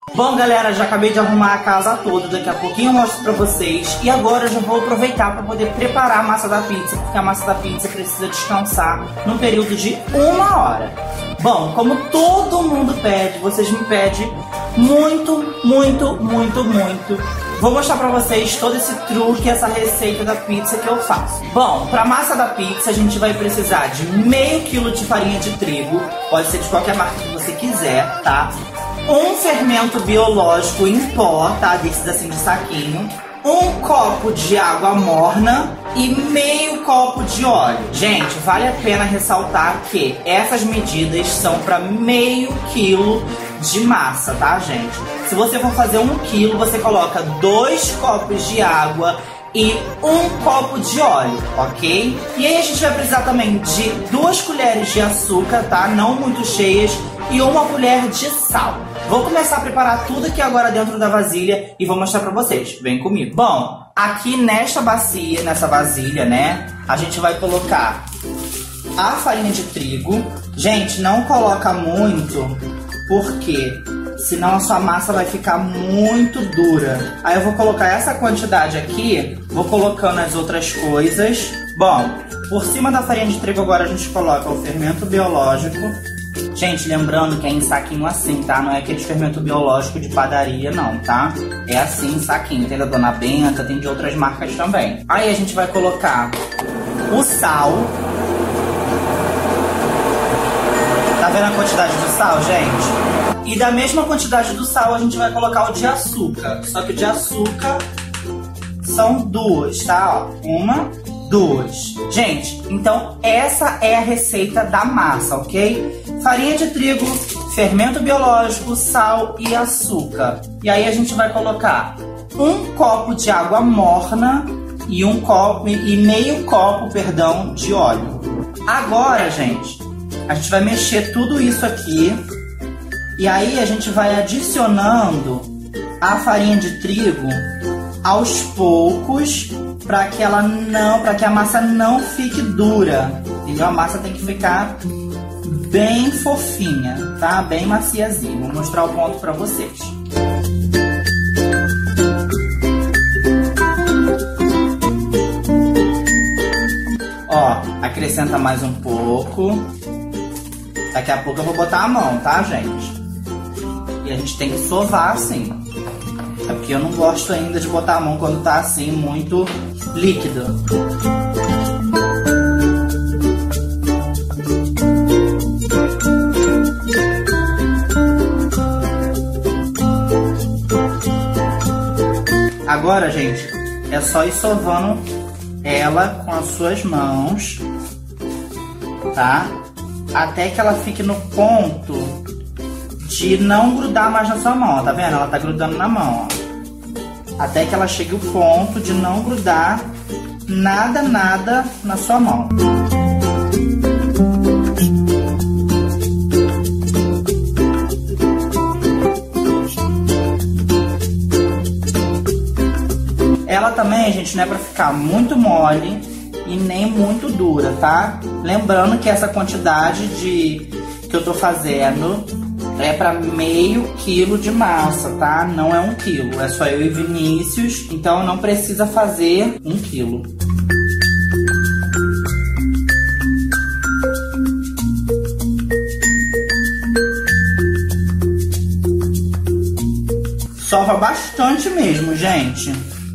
Bom, galera, já acabei de arrumar a casa toda, daqui a pouquinho eu mostro pra vocês. E agora eu já vou aproveitar para poder preparar a massa da pizza, porque a massa da pizza precisa descansar num período de 1 hora. Bom, como todo mundo pede, vocês me pedem muito, vou mostrar pra vocês todo esse truque, essa receita da pizza que eu faço. Bom, pra massa da pizza a gente vai precisar de meio quilo de farinha de trigo, pode ser de qualquer marca que você quiser, tá? Um fermento biológico em pó, tá? Desses assim de saquinho. Um copo de água morna e meio copo de óleo. Gente, vale a pena ressaltar que essas medidas são para meio quilo de massa, tá, gente? Se você for fazer 1 quilo, você coloca 2 copos de água e 1 copo de óleo, ok? E aí a gente vai precisar também de 2 colheres de açúcar, tá? Não muito cheias, e 1 colher de sal. Vou começar a preparar tudo aqui agora dentro da vasilha e vou mostrar pra vocês. Vem comigo. Bom, aqui nesta bacia, nessa vasilha, né, a gente vai colocar a farinha de trigo. Gente, não coloca muito, porque senão a sua massa vai ficar muito dura. Aí eu vou colocar essa quantidade aqui, vou colocando as outras coisas. Bom, por cima da farinha de trigo agora a gente coloca o fermento biológico. Gente, lembrando que é em saquinho assim, tá? Não é aquele fermento biológico de padaria, não, tá? É assim, em saquinho. Tem da Dona Benta, tem de outras marcas também. Aí a gente vai colocar o sal. Tá vendo a quantidade do sal, gente? E da mesma quantidade do sal a gente vai colocar o de açúcar. Só que o de açúcar são 2, tá? Ó, 1, 2. Gente, então essa é a receita da massa, ok? Farinha de trigo, fermento biológico, sal e açúcar. E aí a gente vai colocar 1 copo de água morna e meio copo, perdão, de óleo. Agora, gente, a gente vai mexer tudo isso aqui. E aí a gente vai adicionando a farinha de trigo aos poucos, para que a massa não fique dura. Entendeu? A massa tem que ficar bem fofinha, tá? Bem maciazinha. Vou mostrar o ponto para vocês. Ó, acrescenta mais um pouco. Daqui a pouco eu vou botar a mão, tá, gente? E a gente tem que sovar assim. É porque eu não gosto ainda de botar a mão quando tá assim, muito líquido. Agora, gente, é só ir sovando ela com as suas mãos, tá? Até que ela fique no ponto de não grudar mais na sua mão, ó, tá vendo? Ela tá grudando na mão, ó. Até que ela chegue ao ponto de não grudar nada na sua mão. Ela também, gente, não é pra ficar muito mole e nem muito dura, tá? Lembrando que essa quantidade que eu tô fazendo é para meio quilo de massa, tá? Não é 1 quilo. É só eu e Vinícius, então não precisa fazer 1 quilo. Sova bastante mesmo, gente.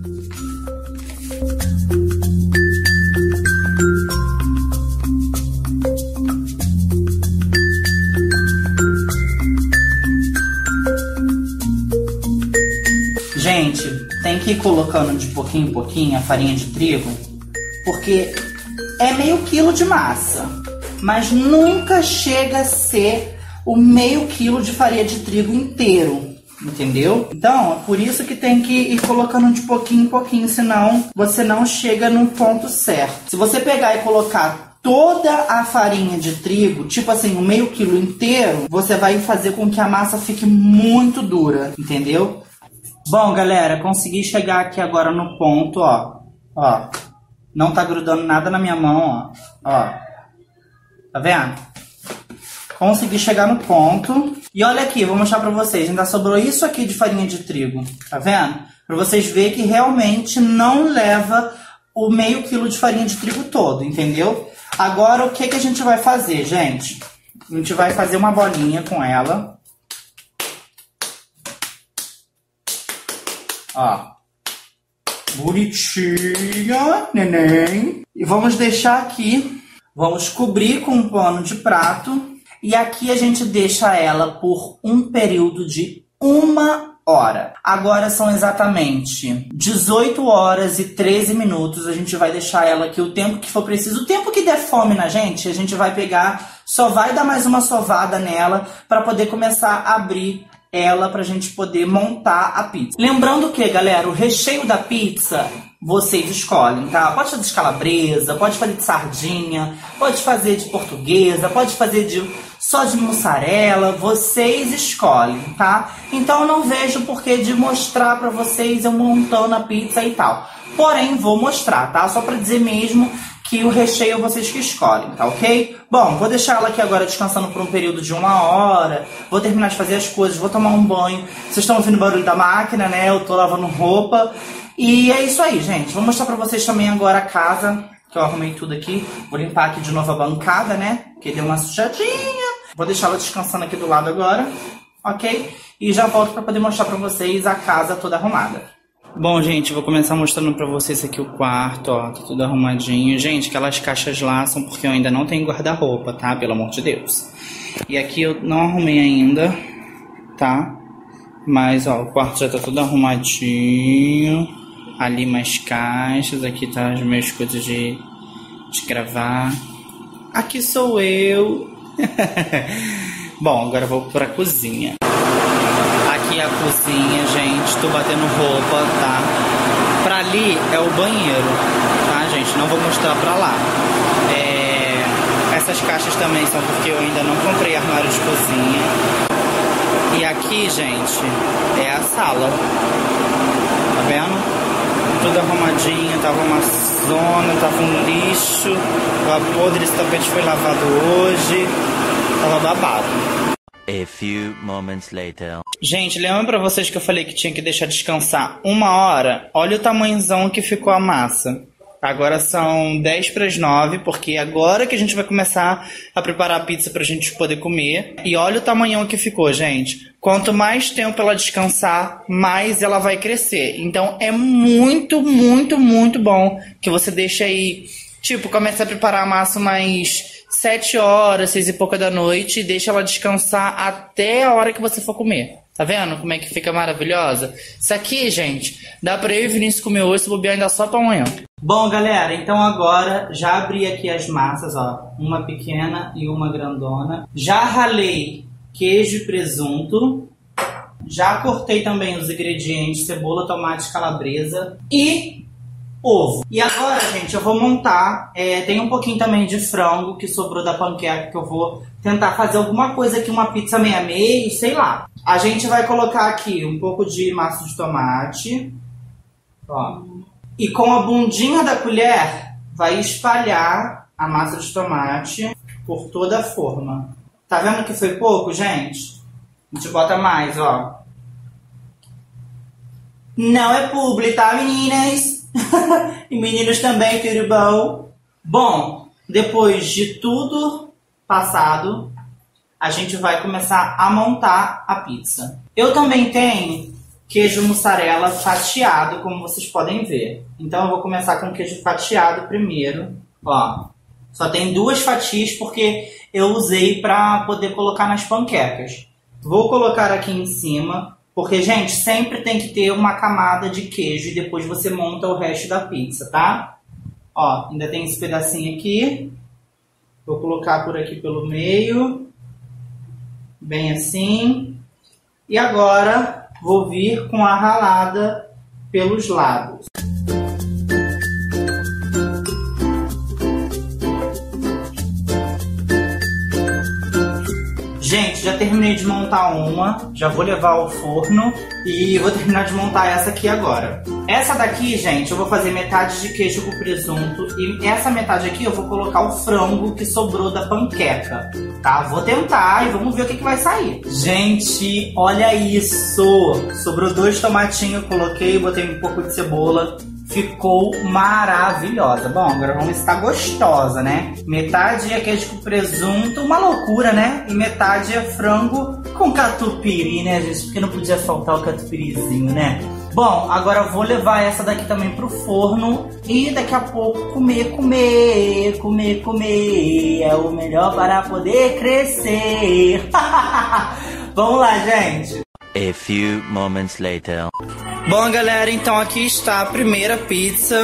Gente, tem que ir colocando de pouquinho em pouquinho a farinha de trigo, porque é meio quilo de massa, mas nunca chega a ser o meio quilo de farinha de trigo inteiro, entendeu? Então, é por isso que tem que ir colocando de pouquinho em pouquinho, senão você não chega no ponto certo. Se você pegar e colocar toda a farinha de trigo, tipo assim, o meio quilo inteiro, você vai fazer com que a massa fique muito dura, entendeu? Bom, galera, consegui chegar aqui agora no ponto, ó. Ó, não tá grudando nada na minha mão, ó. Ó, tá vendo? consegui chegar no ponto. E olha aqui, vou mostrar pra vocês. Ainda sobrou isso aqui de farinha de trigo. Tá vendo? Pra vocês verem que realmente não leva o meio quilo de farinha de trigo todo, entendeu? Agora, o que a gente vai fazer, gente? A gente vai fazer uma bolinha com ela. Ó. Bonitinha, neném. E vamos deixar aqui. Vamos cobrir com um pano de prato. E aqui a gente deixa ela por um período de 1 hora. Agora são exatamente 18 horas e 13 minutos. A gente vai deixar ela aqui o tempo que for preciso. O tempo que der fome na gente, a gente vai pegar, só vai dar mais uma sovada nela para poder começar a abrir ela pra gente poder montar a pizza. Lembrando que, galera, o recheio da pizza vocês escolhem, tá? Pode fazer de calabresa, pode fazer de sardinha, pode fazer de portuguesa, pode fazer só de mussarela, vocês escolhem, tá? Então eu não vejo porquê de mostrar pra vocês eu montando a pizza e tal. Porém, vou mostrar, tá? Só pra dizer mesmo que o recheio vocês que escolhem, tá ok? Bom, vou deixar ela aqui agora descansando por um período de 1 hora. Vou terminar de fazer as coisas, vou tomar um banho. Vocês estão ouvindo o barulho da máquina, né? Eu tô lavando roupa. E é isso aí, gente. Vou mostrar pra vocês também agora a casa, que eu arrumei tudo aqui. Vou limpar aqui de novo a bancada, né? Que deu uma sujadinha. Vou deixar ela descansando aqui do lado agora, ok? E já volto pra poder mostrar pra vocês a casa toda arrumada. Bom, gente, vou começar mostrando pra vocês aqui o quarto, ó, tá tudo arrumadinho. Gente, aquelas caixas lá são porque eu ainda não tenho guarda-roupa, tá? Pelo amor de Deus. E aqui eu não arrumei ainda, tá? Mas, ó, o quarto já tá tudo arrumadinho. Ali mais caixas, aqui tá as minhas coisas de gravar. Aqui sou eu. Bom, agora eu vou pra cozinha. Aqui é a cozinha, gente. Tô batendo roupa, tá? Pra ali é o banheiro, tá, gente? Não vou mostrar pra lá. Essas caixas também são porque eu ainda não comprei armário de cozinha. E aqui, gente, é a sala. Tá vendo? Tudo arrumadinho, tava uma zona, tava um lixo. Tava podre, esse tapete foi lavado hoje. Tava babado. A few moments later. Gente, lembra pra vocês que eu falei que tinha que deixar descansar 1 hora? Olha o tamanhozão que ficou a massa. Agora são 10:50, porque agora que a gente vai começar a preparar a pizza pra gente poder comer. E olha o tamanhão que ficou, gente. Quanto mais tempo ela descansar, mais ela vai crescer. Então é muito, muito, muito bom que você deixe aí, tipo, comece a preparar a massa umas 7 horas, 6 e pouca da noite, e deixa ela descansar até a hora que você for comer. Tá vendo como é que fica maravilhosa? Isso aqui, gente, dá pra eu e o Vinícius comer hoje, se bobear ainda só pra amanhã. Bom, galera, então agora já abri aqui as massas, ó. Uma pequena e uma grandona. Já ralei queijo e presunto. Já cortei também os ingredientes, cebola, tomate, calabresa e ovo. E agora, gente, eu vou montar, tem um pouquinho também de frango que sobrou da panqueca, que eu vou tentar fazer alguma coisa aqui, uma pizza meia-meia, sei lá. A gente vai colocar aqui um pouco de massa de tomate, ó. E com a bundinha da colher, vai espalhar a massa de tomate por toda a forma. Tá vendo que foi pouco, gente? A gente bota mais, ó. Não é publi, tá, meninas? E meninos também, tudo bom? Bom, depois de tudo passado, a gente vai começar a montar a pizza. Eu também tenho queijo mussarela fatiado, como vocês podem ver. Então eu vou começar com queijo fatiado primeiro. Ó, só tem 2 fatias porque eu usei para poder colocar nas panquecas. Vou colocar aqui em cima, porque, gente, sempre tem que ter uma camada de queijo e depois você monta o resto da pizza, tá? Ó, ainda tem esse pedacinho aqui. Vou colocar por aqui pelo meio. Bem assim. E agora vou vir com a ralada pelos lados. Gente, já terminei de montar uma, já vou levar ao forno e vou terminar de montar essa aqui agora. Essa daqui, gente, eu vou fazer metade de queijo com presunto e essa metade aqui eu vou colocar o frango que sobrou da panqueca. tá? Vou tentar e vamos ver o que vai sair. Gente, olha isso! Sobrou 2 tomatinhos, coloquei, botei um pouco de cebola. Ficou maravilhosa. Bom, agora vamos ver se tá gostosa, né? Metade é queijo com presunto, uma loucura, né? E metade é frango com catupiry, né, gente? Porque não podia faltar o catupirizinho, né? Bom, agora eu vou levar essa daqui também pro forno e daqui a pouco comer. É o melhor para poder crescer. Vamos lá, gente. A few moments later. Bom, galera, então aqui está a primeira pizza.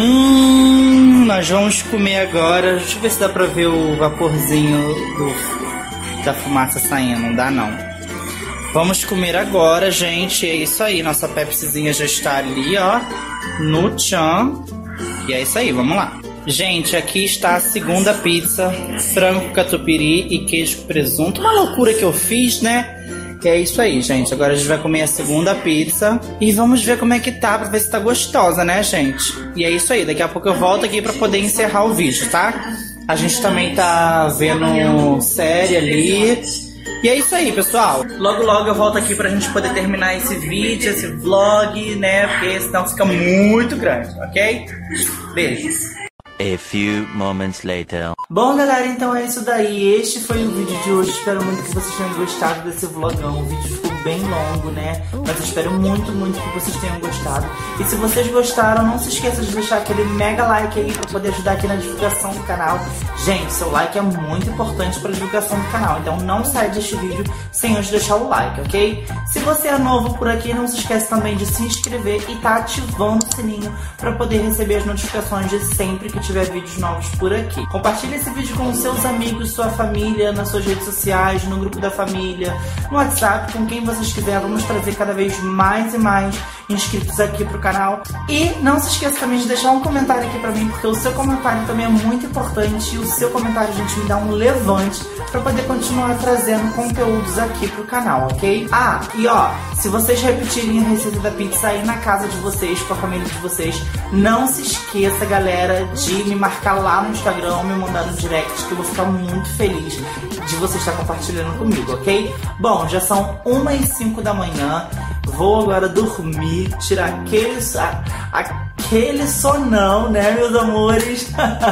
Nós vamos comer agora. Deixa eu ver se dá pra ver o vaporzinho da fumaça saindo. Não dá, não. Vamos comer agora, gente. É isso aí, nossa Pepsizinha já está ali, ó, no tchan. E é isso aí, vamos lá. Gente, aqui está a segunda pizza. Frango, catupiry e queijo com presunto. Uma loucura que eu fiz, né? Que é isso aí, gente. Agora a gente vai comer a segunda pizza e vamos ver como é que tá, pra ver se tá gostosa, né, gente? E é isso aí, daqui a pouco eu volto aqui pra poder encerrar o vídeo, tá? A gente também tá vendo série ali. E é isso aí, pessoal. Logo, logo eu volto aqui pra gente poder terminar esse vídeo, esse vlog, né? Porque senão fica muito grande, ok? Beijos. A few moments later. Bom, galera, então é isso daí. Este foi o vídeo de hoje. Espero muito que vocês tenham gostado desse vlogão. O vídeo ficou bem longo, né? Mas eu espero muito que vocês tenham gostado. E se vocês gostaram, não se esqueça de deixar aquele mega like aí pra poder ajudar aqui na divulgação do canal. Gente, seu like é muito importante pra divulgação do canal. Então não sai deste vídeo sem antes deixar o like, ok? Se você é novo por aqui, não se esquece também de se inscrever e tá ativando o sininho pra poder receber as notificações de sempre que tiver vídeos novos por aqui. Compartilhe esse vídeo com seus amigos, sua família, nas suas redes sociais, no grupo da família, no WhatsApp, com quem vocês quiserem. Vamos trazer cada vez mais e mais inscritos aqui pro canal. E não se esqueça também de deixar um comentário aqui pra mim, porque o seu comentário também é muito importante. E o seu comentário, gente, me dá um levante pra poder continuar trazendo conteúdos aqui pro canal, ok? Ah, e ó, se vocês repetirem a receita da pizza aí na casa de vocês, com a família de vocês, não se esqueça, galera, de me marcar lá no Instagram, me mandar no direct, que eu vou ficar muito feliz de você estar compartilhando comigo, ok? Bom, já são 1h05 da manhã. Vou agora dormir, tirar aquele sonão, né, meus amores?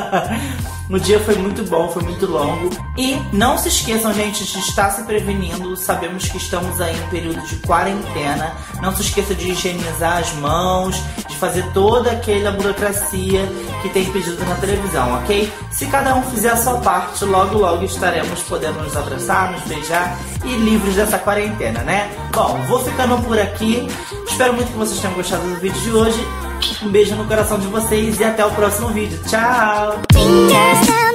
O dia foi muito bom, foi muito longo. E não se esqueçam, gente, de estar se prevenindo. Sabemos que estamos aí em período de quarentena. Não se esqueça de higienizar as mãos, de fazer toda aquela burocracia que tem pedido na televisão, ok? Se cada um fizer a sua parte, logo logo estaremos podendo nos abraçar, nos beijar e livres dessa quarentena, né? Bom, vou ficando por aqui. Espero muito que vocês tenham gostado do vídeo de hoje. Um beijo no coração de vocês e até o próximo vídeo. Tchau!